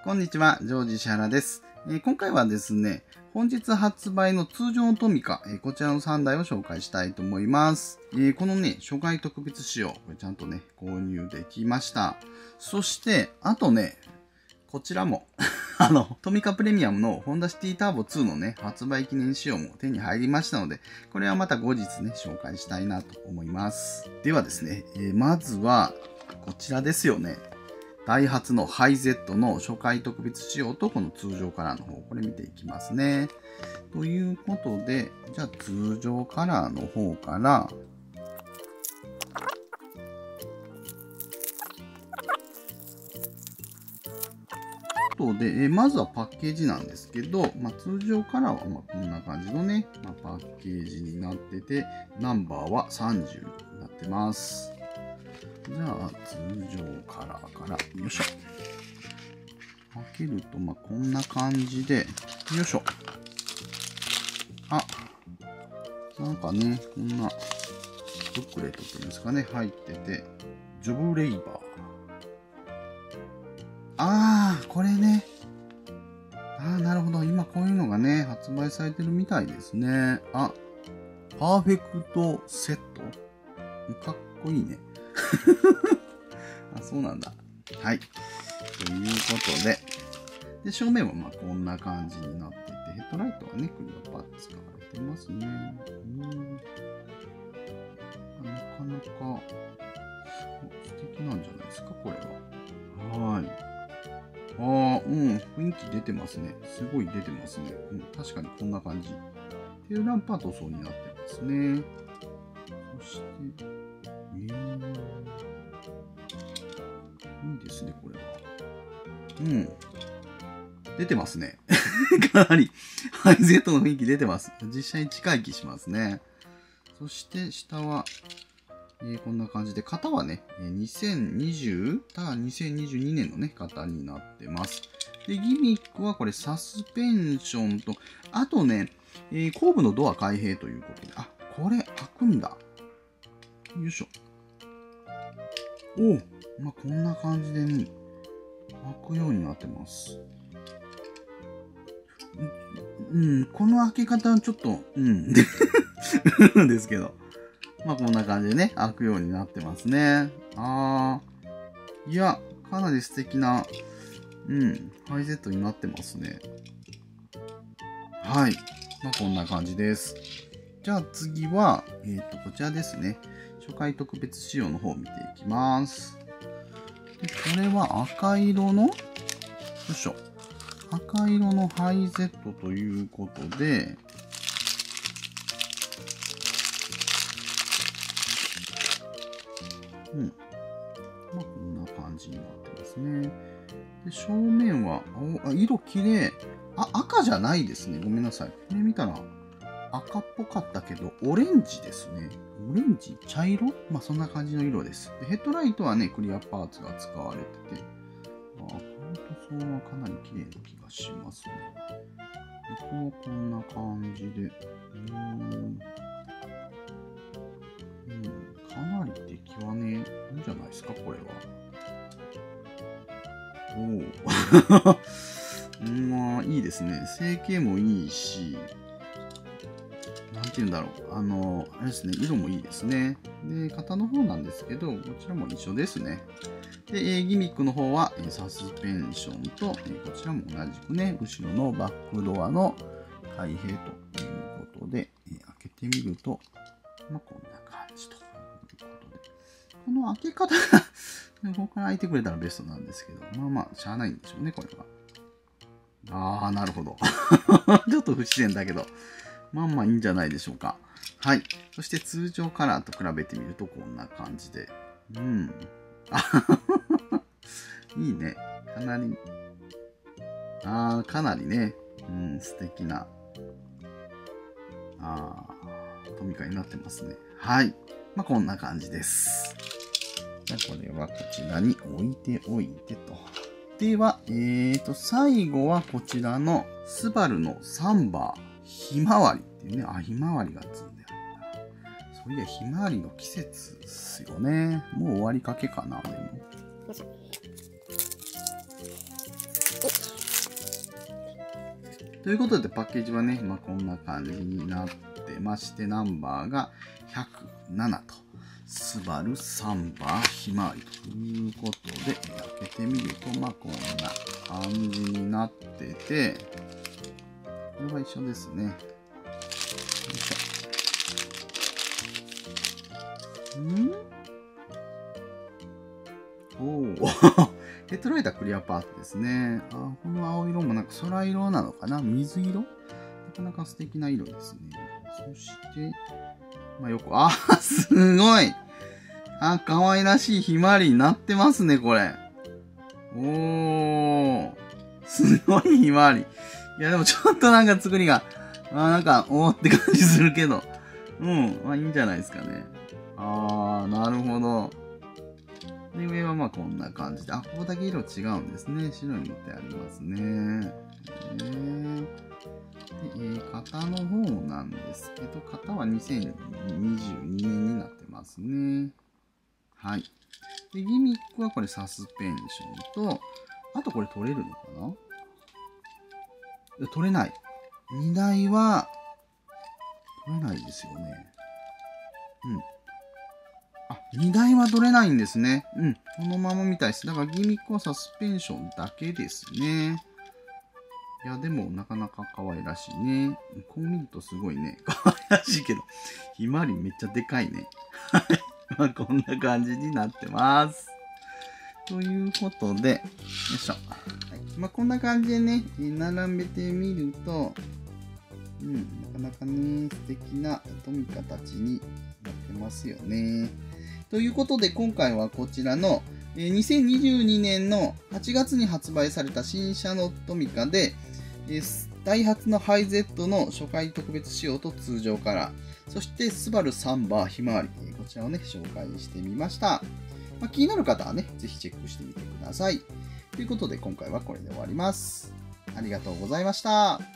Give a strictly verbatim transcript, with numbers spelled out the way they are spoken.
こんにちは、ジョージ石原です。えー、今回はですね、本日発売の通常のトミカ、えー、こちらのさんだいを紹介したいと思います。えー、このね、初回特別仕様、これちゃんとね、購入できました。そして、あとね、こちらも、あの、トミカプレミアムのホンダシティターボツーのね、発売記念仕様も手に入りましたので、これはまた後日ね、紹介したいなと思います。ではですね、えー、まずは、こちらですよね。ダイハツのハイゼットの初回特別仕様とこの通常カラーの方、これ見ていきますね。ということで、じゃあ通常カラーの方から、とで、えまずはパッケージなんですけど、まあ、通常カラーはまこんな感じのね、まあ、パッケージになってて、ナンバーはさんじゅうになってます。じゃあ、通常カラーから、よいしょ。開けると、まあ、こんな感じで、よいしょ。あ、なんかね、こんな、ブックレットっていうんですかね、入ってて、ジョブレイバー。あー、これね。あー、なるほど。今こういうのがね、発売されてるみたいですね。あ、パーフェクトセットかっこいいね。あ、そうなんだ。はい。ということで、で、正面はまあこんな感じになってて、ヘッドライトはね、クリアパーツ使われてますね。うん。なかなか素敵なんじゃないですか、これは。はい。ああ、うん、雰囲気出てますね。すごい出てますね。うん、確かにこんな感じ。テールランプは塗装になってますね。そして、えー、いいですね、これは。うん。出てますね。かなり、ハイゼットの雰囲気出てます。実際に近い気しますね。そして下は、えー、こんな感じで、型はね、にせんにじゅう、ただにせんにじゅうにねんのね、型になってます。で、ギミックはこれサスペンションと、あとね、えー、後部のドア開閉ということで、あ、これ開くんだ。よいしょ。おう、まあ、こんな感じでね、開くようになってます。うん、この開け方はちょっと、うん、ですけど。まあこんな感じでね、開くようになってますね。あー。いや、かなり素敵な、うん、ハイゼットになってますね。はい。まあこんな感じです。じゃあ次は、えっと、こちらですね。初回特別仕様の方を見ていきます。で、これは赤色の、よいしょ。赤色のハイゼットということで、うん。まあ、こんな感じになってますね。で、正面は、お、あ、色綺麗。あ、赤じゃないですね。ごめんなさい。これ見たら、赤っぽかったけど、オレンジですね。オレンジ茶色まあ、そんな感じの色です。で、ヘッドライトはね、クリアパーツが使われてて、あ、この塗装はかなり綺麗な気がしますね。横はこんな感じで、うーん。うん、かなり出来はね、いいんじゃないですか、これは。おお。まあ、いいですね。成形もいいし、なんて言うんだろう。あの、あれですね、色もいいですね。で、型の方なんですけど、こちらも一緒ですね。で、ギミックの方はサスペンションと、こちらも同じくね、後ろのバックドアの開閉ということで、開けてみると、まあ、こんな感じということで。この開け方がここから開いてくれたらベストなんですけど、まあまあ、しゃあないんでしょうね、これは。ああ、なるほど。ちょっと不自然だけど、まあまあいいんじゃないでしょうか。はい。そして通常カラーと比べてみるとこんな感じで。うん。いいね。かなり、ああ、かなりね、うん、素敵な、ああ、トミカになってますね。はい。まあこんな感じです。じゃあこれはこちらに置いておいてと。では、えーと、最後はこちらのスバルのサンバーひまわりっていうね、あ、ひまわりがつんであるんだ。そういや、ひまわりの季節ですよね。もう終わりかけかな、でも。 ということで、パッケージはね、まあ、こんな感じになってまして、ナンバーがひゃくななと。スバルサンバひまわりということで、開けてみると、まあ、こんな感じになってて、これは一緒ですね。よいしょ。んおおヘッドライダークリアパートですね。あ、この青色もなんか空色なのかな、水色なかなか素敵な色ですね。そして、まあよく、あ、すごいあ、可愛らしいひまわりになってますね、これ。おー。すごいひまわり。いや、でもちょっとなんか作りが、あ、なんか、おーって感じするけど。うん。まあいいんじゃないですかね。あー、なるほど。で、上はまあこんな感じで。あ、ここだけ色違うんですね。白に塗ってありますね。えー、で、えー、型の方なんですけど、型はにせんにじゅうにねんになってますね。はい。で、ギミックはこれサスペンションと、あとこれ取れるのかな？取れない。荷台は、取れないですよね。うん。あ、荷台は取れないんですね。うん。このままみたいです。だからギミックはサスペンションだけですね。いや、でもなかなか可愛らしいね。こう見るとすごいね、可愛らしいけど、ひまわりめっちゃでかいね。はい。まあ、こんな感じになってます。ということで、よいしょ。はい、まあ、こんな感じでね、並べてみると、うん、なかなかね、素敵なトミカたちになってますよね。ということで、今回はこちらの、にせんにじゅうにねんのはちがつに発売された新車のトミカで、ダイハツのハイゼットの初回特別仕様と通常カラー、そしてスバルサンバひまわり、こちらをね、紹介してみました。まあ、気になる方はね、ぜひチェックしてみてください。ということで、今回はこれで終わります。ありがとうございました。